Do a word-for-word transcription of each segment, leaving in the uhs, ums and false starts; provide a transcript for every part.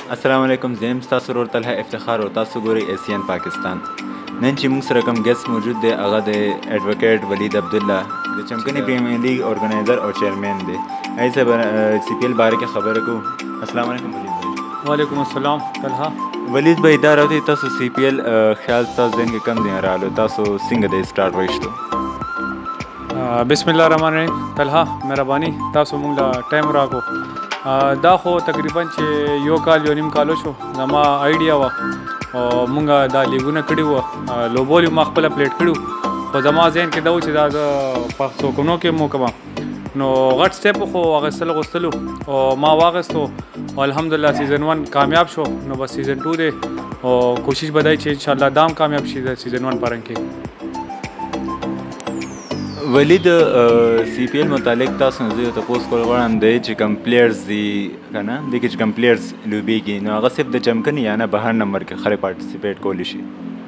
السلام علیکم، زه یم ستاسو ورور طلحه افتخار او تاسو ګورئ ایسین پاکستان. نن چې موږ سره کوم ګیسټ موجود دی هغه د ایډوکیټ ولید عبدالله د چمکني پریمیر لیګ ارګنایزر او چیرمین دی. هغې سره به سی پی ایل باره کې خبره کوو. السلام علیکم ولید بھائی. وعلیکم السلام طلحه. ولید بھائی دا راوتی تاسو سی پی ایل خیال ستاسو ذهن کې کم دی راغلو، تاسو څنګه دی سټارټ وایشتو؟ بسم الله الرحمن الرحیم. طلحه مهرباني تاسو موږ له ټایم راکو. دا خو تقریبا چې یو کال یو نیم کالو شو زما آیډیا وه او موږ دا لیګونه کړي وه، لوبول ما خپله پلیټ کړي، خو زما ذهن کې دا و چې دا زه په څوکونو کې مو کومه نو غټ سټیپ خو اخیستل غوښتلو او ما واخیستو او الحمدلله سیزن ون کامیاب شو. نو بس سیزن ټو دی او کوشش به دی چې انشاءالله دام کامیاب شي د سیزن ون په رنګ کې. ولید سی پی ایل متعلق تاسو نه زه یو تپوس کول غواړم دی چې کوم پلیئرز دي که نه دې کې چې کوم پلیئرز لوبېږي نو هغه صرف د چمکني یا نه بهر نمبر کې خلک پارټیسپیټ کولی شي؟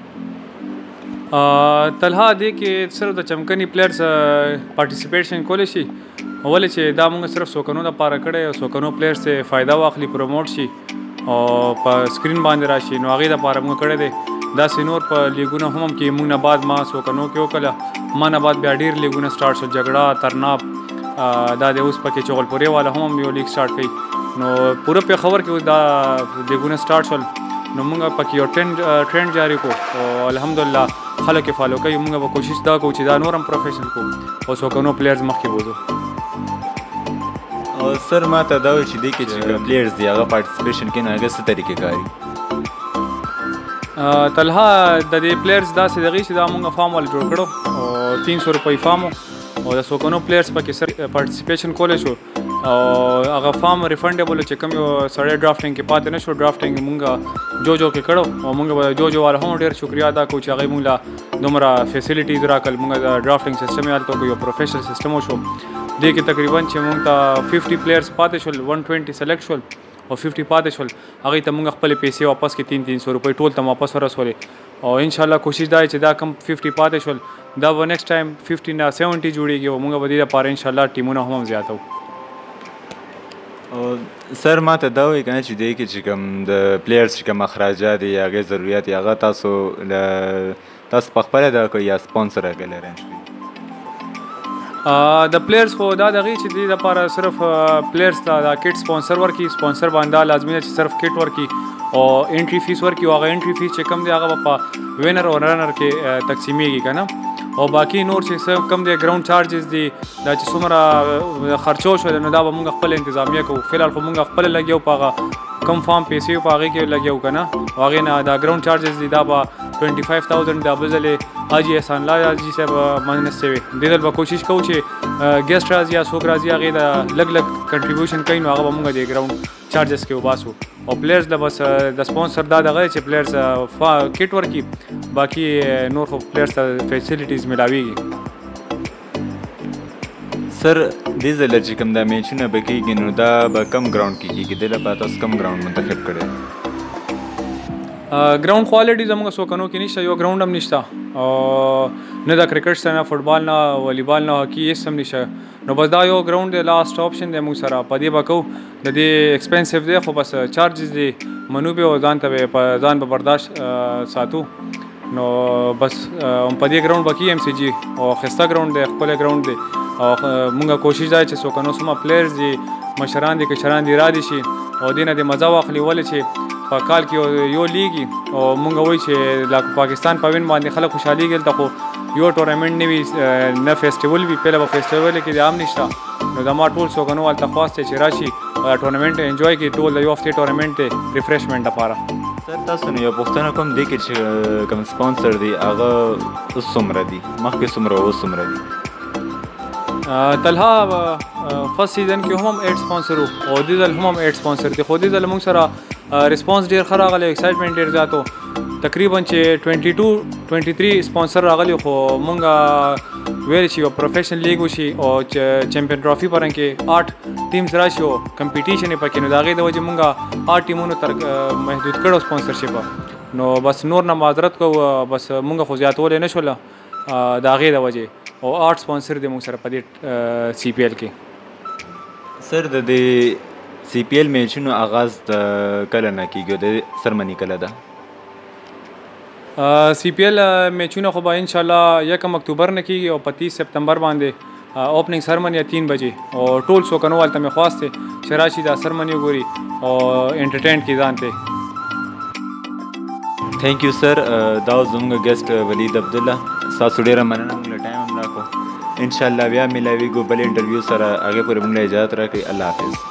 طلحه دې کې صرف د چمکني پلیئرز پارټیسپیټشن کولی شي، ولې چې دا موږ صرف سوکنو دپاره کړی او سوکنو پلیئرز ته فایده واخلي، پروموټ شي او په سکرین باندې راشي، نو هغې دپاره موږ کړی دی. داسې نور په لیګونه هم هم کې موږ نه بعد ما سوکنو کې وکړله، ما نه بعد بیا ډېر لیګونه سټارټ شول، جګړه ترناب دا دی اوس پکې چغلپورې والا هم هم یو لیګ سټارټ کړي، نو پوره پېښور کې اوس دا لیګونه سټارټ شول، نو موږ پکې یو ټرینډ ټرینډ جاري کړو او الحمدلله خلک یې فالو کوي. موږ به کوشش دا کوو چې دا نور هم پروفیشن کړو او سوکنو پلیئرز مخکې بوځو. او سر ما ته دا وایي چې دې کې چې پلیئرز دي هغه پارټیسپیشن کوي نو هغه څه طریقې کاري؟ طلحه د دې پلیئرز داسې دغې چې دا موږ فارم والا جوړ کړو او تین سو روپۍ فارم او د سوکنو پلیئرز پکې سر پارټیسپیشن کولی شو او هغه فارم ریفنډیبل چې کوم یو سړی ډرافټینګ کې پاتې نه شو، ډرافټینګ موږ جو جو کې کړو او موږ به جو جو والا هم ډېر شکریا ادا کوو چې هغوی موږ له دومره فیسیلیټیز راکړل. موږ د ډرافټینګ سیسټم یې هلته وکړو، یو پروفیشنل سیسټم وشو. دې کې تقریبا چې موږ ته ففټي پلیئرز پاتې شول، ون ټوینټي سلیکټ شول او ففټي پاتې شول، هغوی ته موږ خپلې پیسې واپس کړې، تین تین سو روپۍ ټول ته واپس ورسولې او انشاءالله کوشش دا چې دا کم ففټي پاتې شول دا به نیکسټ ټایم ففټي نه سیونټي جوړېږي او موږ به دې لپاره انشاءالله ټیمونه هم هم زیاتو. سر ما ته دا وایي که نه چې دې کې چې کوم د پلیئرز چې کوم اخراجات دي هغې ضروریات دي هغه تاسو له تاسو په خپله دا کوئ یا سپانسر هغې ارینج کوئ؟ د پلیئرز خو دا دغې چې دې دپاره صرف پلیئرز ته دا کټ سپانسر ورکړي، سپانسر باندې دا لازمي ده چې صرف کټ ورکړي او انټري فیس ورکړي او هغه انټري فیس چې کم دی هغه به په وینر او رنر کې تقسیمیږي که نه، او باقي نور چې څه کم دی ګراوند چارجز دي دا چې څومره خرچو شو نو دا به موږ خپل انتظامیه کوو. فلحال خو موږ خپله لګیو په هغه کم فارم پیسې په هغې کې لګیو که نه، او هغې نه دا ګراوند چارجز دي دا به ټوینټي فایو تاوزنډ دا بل ځلې حاجي احسان الله حاجي صاحب منځ شوی. دې ځل به کوشش کوو چې ګیسټ راځي یا څوک راځي هغې د لږ لږ کنټریبیوشن کوي نو هغه به موږ د ګراوند چارجز کې وباسو او پلیئرز له بس د سپانسر دا دغه چې پلیئرز کټ ورکړي، باقي نور خو پلیئرز ته فیسیلیټیز میلاویږي. سر دې ځله چې کوم دا میچونه به کېږي نو دا به کم ګراوند کې کېږي؟ دې لپاره تاسو کم ګراوند منتخب کړی؟ ګراوند کوالټي زموږ سوکنو کې نشته، یو ګراوند هم نشته او نه د کرکټ سره نه فټبال نه والیبال نه هاکي هېڅ هم نشته، نو بس دا یو ګراوند دی، لاست آپشن دی موږ سره، په دې به کوو. د دې ایکسپینسیو دی خو بس چارجز دی منوبې او ځان ته به په ځان به برداشت ساتو، نو بس په دې ګراوند به کېږي ایم سی جي او ښایسته ګراوند دی، ښکلی ګراوند دی او موږ کوشش دا چې سوکنو څومره پلیئرز دي مشران دي کشران دي را دي شي او دې نه دې مزه واخلي، ولې چې په کال کې یو لیګي او موږ وایو چې لکه پاکستان په وین باندې خلک خوشحالېږي، هلته خو یو ټورنمنټ نه وي نه فیسټیول وي، پهله به فیسټیول کې د عام نشته، نو زما ټول سوکنو هلته خواست دی چې راشي او ټورنمنټ انجوای کړي، ټول د یو هفتې ټورنمنټ دی ریفریشمنټ لپاره. سر تاسو نه یو پوښتنه کوم دې کې چې کوم سپانسر دی هغه اوس څومره دي، مخکې څومره اوس څومره دي؟ طلحه فرست سیزن کې هم هم ایټ سپانسر وو او دې ځل هم هم ایټ سپانسر دي، خو دې ځل موږ سره ریسپانس ډېر ښه راغلی، ایکسایټمنټ ډېر زیات و، تقریبا چې ټوینټي ټو ټوینټي تھری سپانسر راغلی، خو موږ ویل چې یو پروفیشنل لیګ وشي او چمپین ټرافي په رنګ کې آټ ټیمز راشي او کمپیټیشن یې پکې، نو د هغې د وجې موږ آټ ټیمونو تر محدود کړو سپانسرشپ، نو بس نور نه معذرت کوو، بس موږ خو زیاتولی نه شوله د هغې د وجې او آټ سپانسر دی موږ سره په دې سی پی ایل کې. سر د دې سی پی ایل میچونو آغاز د کله نه کیږي د سرمنی کله ده؟ سی پی ایل میچونه خو به ان شاء الله یکم اکتوبر نه کیږي او په تیس سپتمبر باندې اوپننګ سرمنی تین بجې او ټول سوکنوال ته مې خواست دی چې راشي دا سرمنی وګوري او انټرټین کړي ځان ته. تھینک یو سر. دا اوس زموږ ګیسټ ولید عبدالله. ستاسو ډېره مننه موږ له ټایم هم راکړو. انشاءالله بیا میلاویږو بل انټرویو سره. هغې پورې موږ له اجازت راکړئ. الله حافظ.